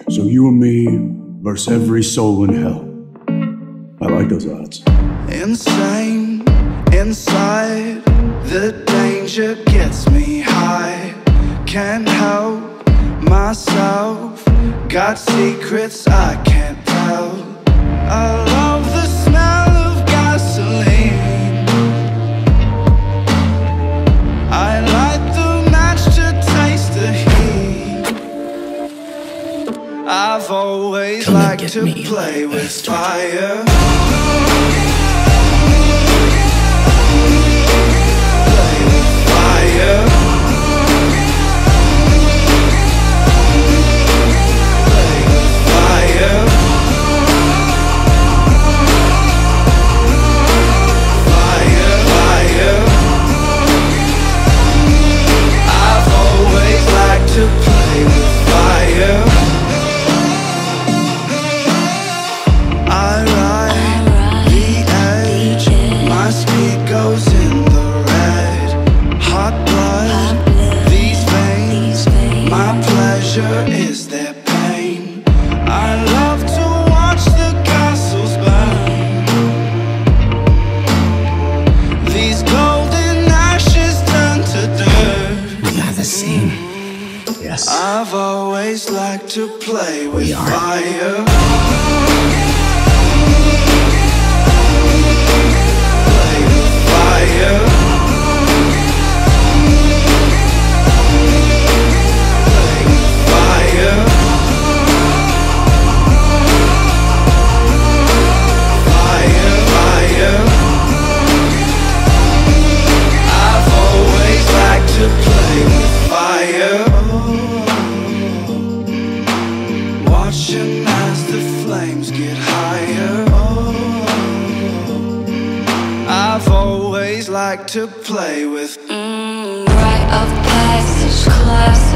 So you and me versus every soul in hell. I like those odds. Insane, inside, the danger gets me high. Can't help myself, got secrets I can't tell. I love the smell of gasoline. I light the match to taste the heat. I've always liked to play with fire. Play with fire. Play with fire. Fire, fire. I've always liked to play with fire. I ride the edge, my speed goes in the red. Hot blood, these veins, my pleasure is their pain. I love to watch the castles burn. These golden ashes turn to dirt. We are the same. Yes. I've always liked to play with fire. Play with fire. Play with fire. Fire, fire. I've always liked to play with fire. Watching as the flames get higher. I've always liked to play with Rite of passage, class